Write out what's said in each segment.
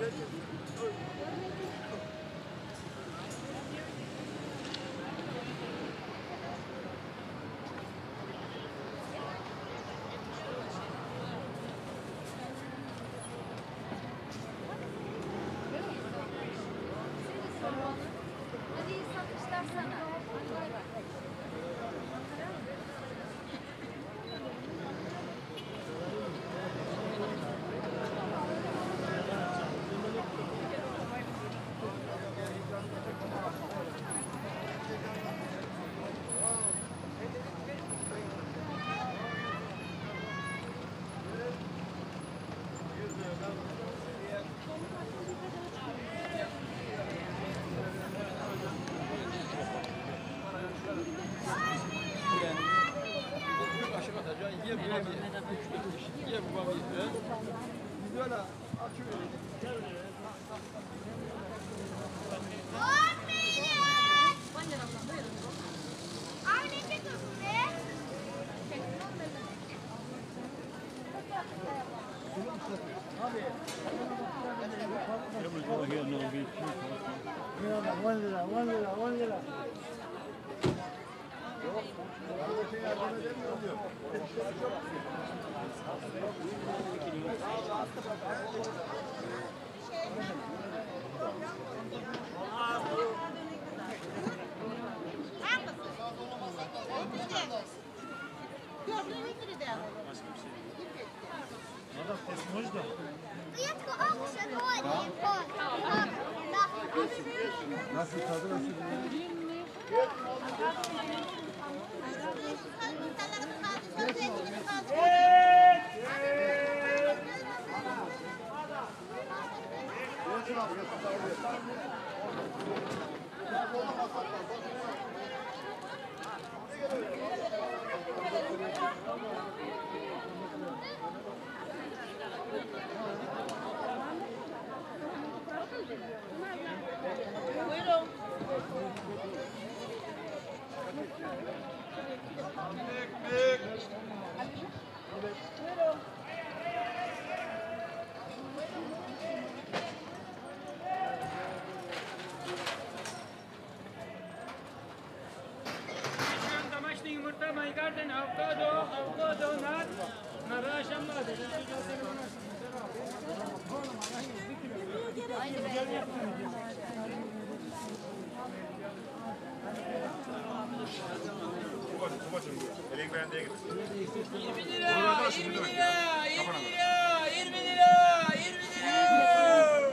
Hadi iyi satışlar sana. Nasıl tadı nasıl? Buyurun. Domates, yumurta, maygarden, avokado, nar akşamlar. Elin beğendiğe git. 20 lira, 20 lira, 20 lira, 20 lira, 20 lira.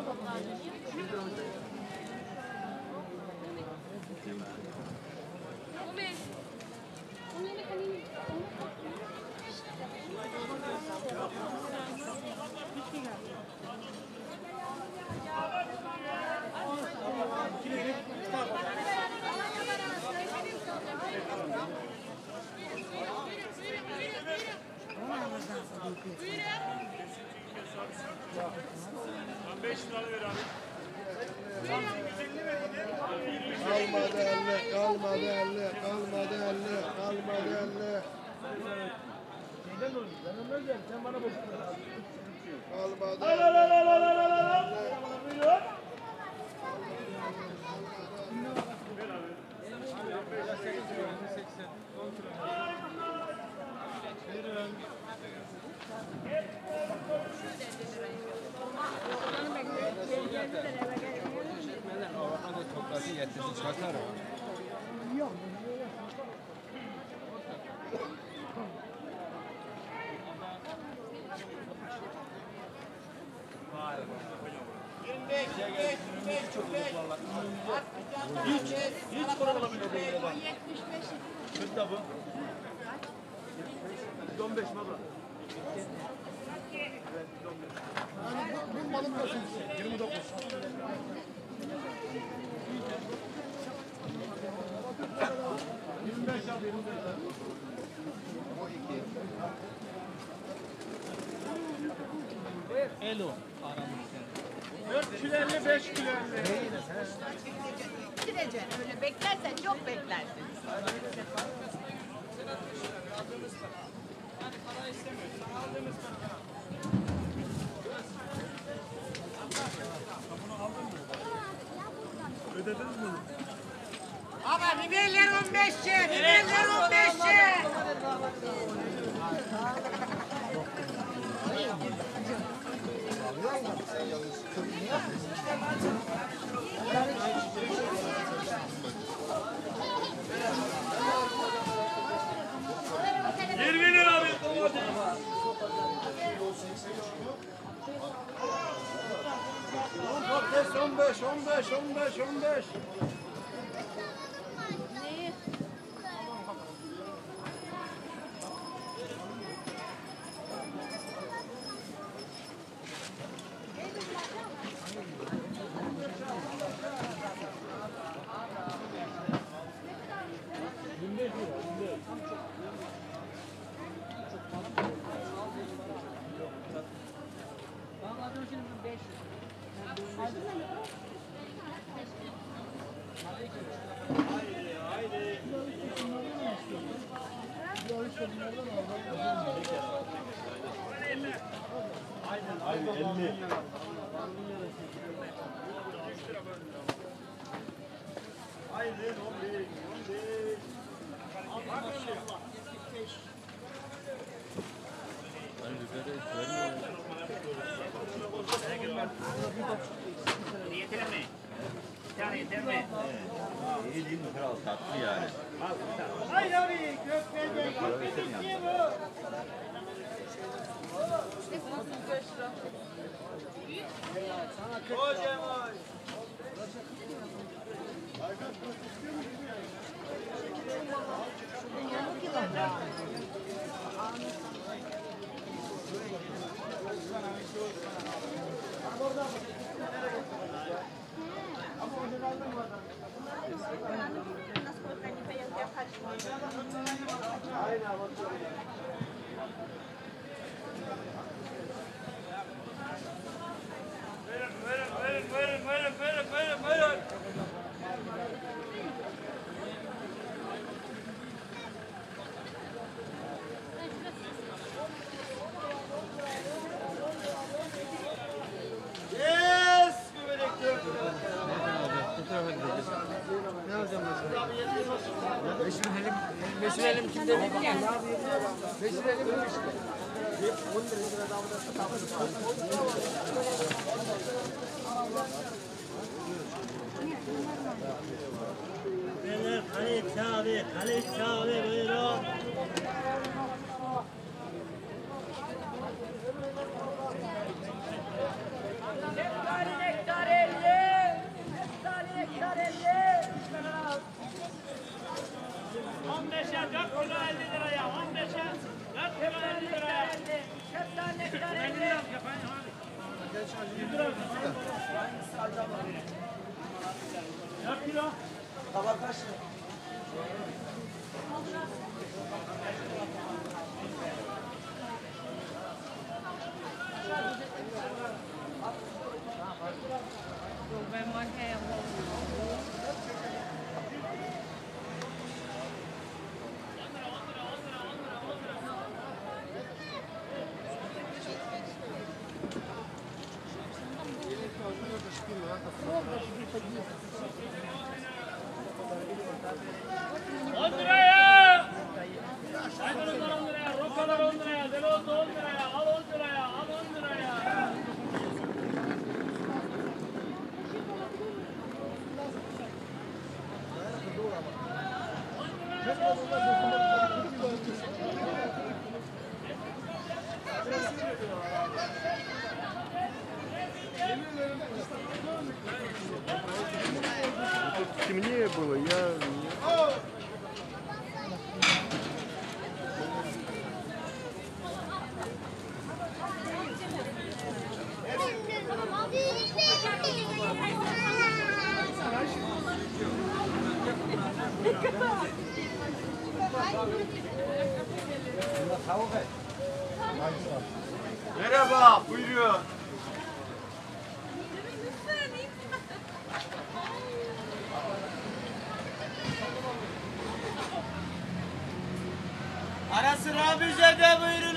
Kalmadı elle, kalmadı elle, kalmadı elle, kalmadı elle. Sen bana boşuna. Kalmadı Al. Buyurun. Avokado toprası yetkisi çıkartar o. Yok. Hiç kurulamayacak değil baba. 40 da bu. 15 baba. Bu balık nasıl? 29. Elo. 4 kilo 50, 5 kilo 50. Bitireceksin. Öyle beklersen çok beklersin. Yani para istemiyoruz. Aldığımız para. Ama biberler 15'e, biberler 15'e. Domates 15, 15, 15, 15. Neyi? Yeter mi? Bir tane yeter mi? İyi değil mi kral? Tatlı yani. Hayır abi, köfte Para versene yani. Vesilelim kimde ne var? Vesilelim mi işte? Beyler Halit Çağrı buyurun. Nektar 50. Nektar 50. 15'e 4 kilo 50 liraya. 15'e 4 kilo 50 liraya. Nektar 50. 4 kilo. Tabak kaç lira? Темнее было, я... Merhaba, buyurun. Ara sıra bize de buyurun.